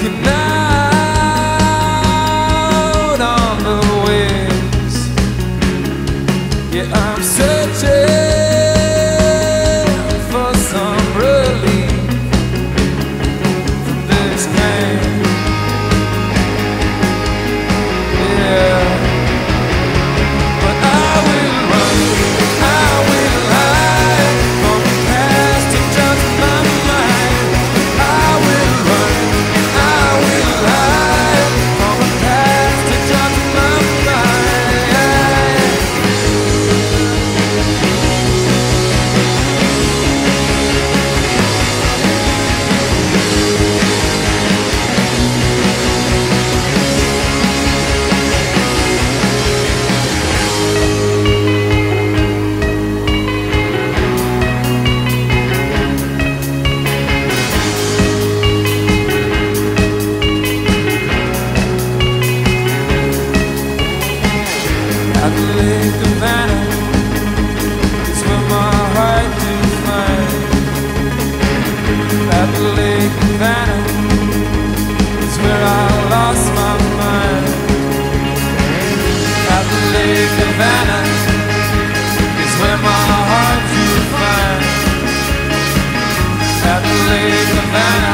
looking out on the waves. Yeah, I'm searching for some relief from this pain. Yeah, but I will run, I will hide from the past to just my mind. I will run, I will hide from the past to just my mind. At the Lake of Anna is where my heart do find. At the Lake of Anna is where I lost my mind. At the Lake of Anna is where my heart do find. At the Lake of Anna